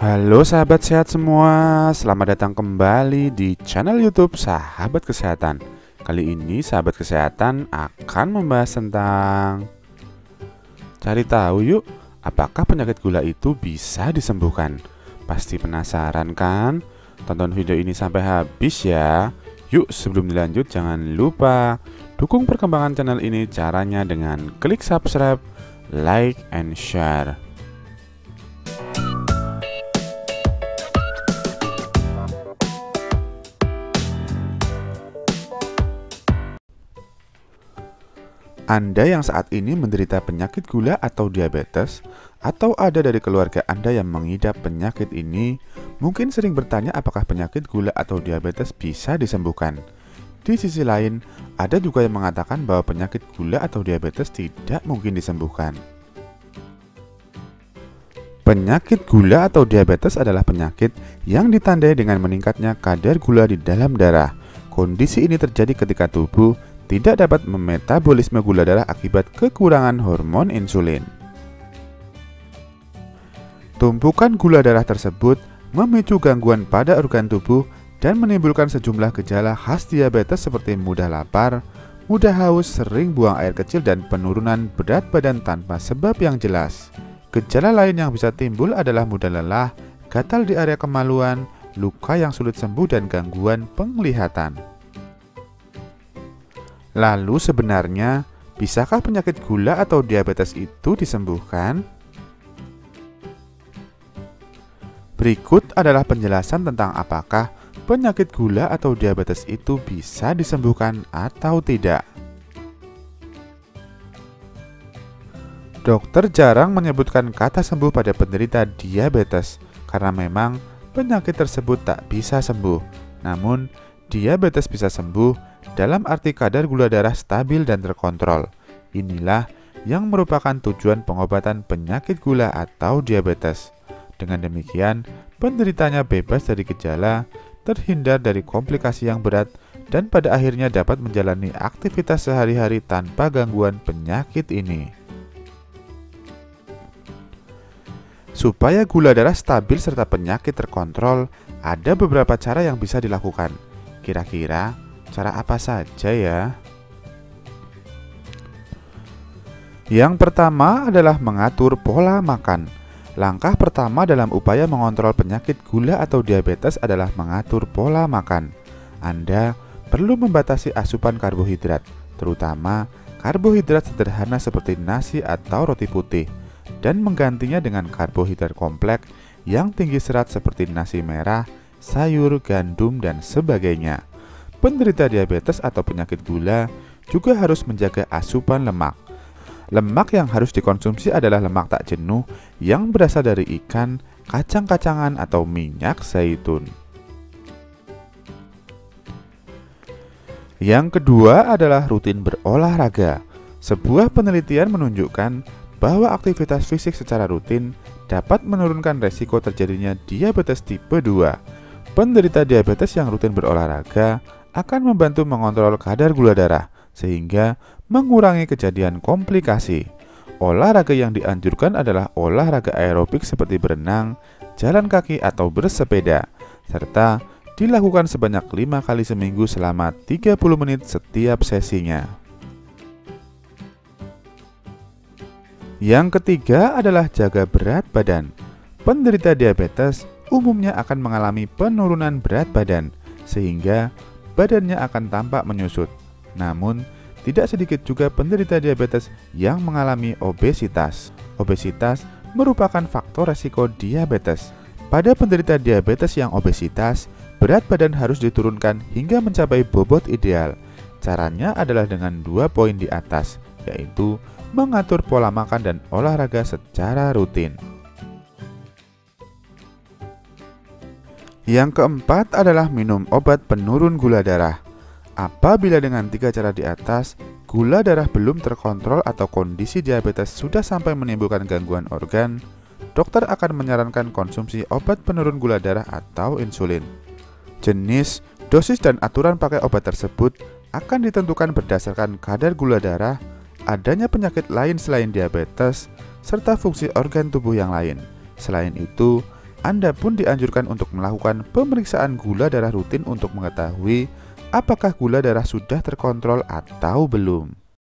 Halo sahabat sehat semua, selamat datang kembali di channel YouTube Sahabat Kesehatan. Kali ini sahabat kesehatan akan membahas tentang cari tahu yuk, apakah penyakit gula itu bisa disembuhkan? Pasti penasaran kan? Tonton video ini sampai habis ya. Yuk sebelum dilanjut jangan lupa dukung perkembangan channel ini, caranya dengan klik subscribe, like, and share. Anda yang saat ini menderita penyakit gula atau diabetes, atau ada dari keluarga Anda yang mengidap penyakit ini, mungkin sering bertanya apakah penyakit gula atau diabetes bisa disembuhkan. Di sisi lain, ada juga yang mengatakan bahwa penyakit gula atau diabetes tidak mungkin disembuhkan. Penyakit gula atau diabetes adalah penyakit yang ditandai dengan meningkatnya kadar gula di dalam darah. Kondisi ini terjadi ketika tubuh tidak dapat memetabolisme gula darah akibat kekurangan hormon insulin. Tumpukan gula darah tersebut memicu gangguan pada organ tubuh dan menimbulkan sejumlah gejala khas diabetes seperti mudah lapar, mudah haus, sering buang air kecil, dan penurunan berat badan tanpa sebab yang jelas. Gejala lain yang bisa timbul adalah mudah lelah, gatal di area kemaluan, luka yang sulit sembuh, dan gangguan penglihatan. Lalu sebenarnya, bisakah penyakit gula atau diabetes itu disembuhkan? Berikut adalah penjelasan tentang apakah penyakit gula atau diabetes itu bisa disembuhkan atau tidak. Dokter jarang menyebutkan kata sembuh pada penderita diabetes karena memang penyakit tersebut tak bisa sembuh. Namun, diabetes bisa sembuh dalam arti kadar gula darah stabil dan terkontrol. Inilah yang merupakan tujuan pengobatan penyakit gula atau diabetes. Dengan demikian, penderitanya bebas dari gejala, terhindar dari komplikasi yang berat, dan pada akhirnya dapat menjalani aktivitas sehari-hari tanpa gangguan penyakit ini. Supaya gula darah stabil serta penyakit terkontrol, ada beberapa cara yang bisa dilakukan. Kira-kira cara apa saja ya? Yang pertama adalah mengatur pola makan. Langkah pertama dalam upaya mengontrol penyakit gula atau diabetes adalah mengatur pola makan. Anda perlu membatasi asupan karbohidrat, terutama karbohidrat sederhana seperti nasi atau roti putih, dan menggantinya dengan karbohidrat kompleks yang tinggi serat seperti nasi merah, sayur, gandum, dan sebagainya. Penderita diabetes atau penyakit gula juga harus menjaga asupan lemak. Lemak yang harus dikonsumsi adalah lemak tak jenuh yang berasal dari ikan, kacang-kacangan, atau minyak zaitun. Yang kedua adalah rutin berolahraga. Sebuah penelitian menunjukkan bahwa aktivitas fisik secara rutin dapat menurunkan resiko terjadinya diabetes tipe 2. Penderita diabetes yang rutin berolahraga akan membantu mengontrol kadar gula darah, sehingga mengurangi kejadian komplikasi. Olahraga yang dianjurkan adalah olahraga aerobik seperti berenang, jalan kaki, atau bersepeda, serta dilakukan sebanyak 5 kali seminggu selama 30 menit setiap sesinya. Yang ketiga adalah jaga berat badan. Penderita diabetes umumnya akan mengalami penurunan berat badan, sehingga badannya akan tampak menyusut. Namun, tidak sedikit juga penderita diabetes yang mengalami obesitas. Obesitas merupakan faktor resiko diabetes. Pada penderita diabetes yang obesitas, berat badan harus diturunkan hingga mencapai bobot ideal. Caranya adalah dengan 2 poin di atas, yaitu mengatur pola makan dan olahraga secara rutin. Yang keempat adalah minum obat penurun gula darah. Apabila dengan 3 cara di atas, gula darah belum terkontrol atau kondisi diabetes sudah sampai menimbulkan gangguan organ, dokter akan menyarankan konsumsi obat penurun gula darah atau insulin. Jenis, dosis, dan aturan pakai obat tersebut akan ditentukan berdasarkan kadar gula darah, adanya penyakit lain selain diabetes, serta fungsi organ tubuh yang lain. Selain itu, Anda pun dianjurkan untuk melakukan pemeriksaan gula darah rutin untuk mengetahui apakah gula darah sudah terkontrol atau belum.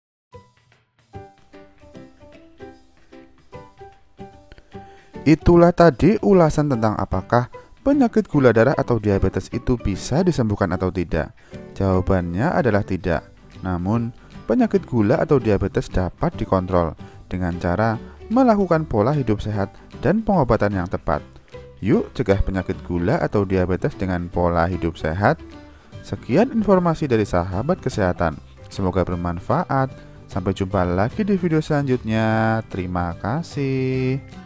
Itulah tadi ulasan tentang apakah penyakit gula darah atau diabetes itu bisa disembuhkan atau tidak. Jawabannya adalah tidak. Namun, penyakit gula atau diabetes dapat dikontrol dengan cara melakukan pola hidup sehat dan pengobatan yang tepat. Yuk cegah penyakit gula atau diabetes dengan pola hidup sehat. Sekian informasi dari sahabat kesehatan. Semoga bermanfaat. Sampai jumpa lagi di video selanjutnya. Terima kasih.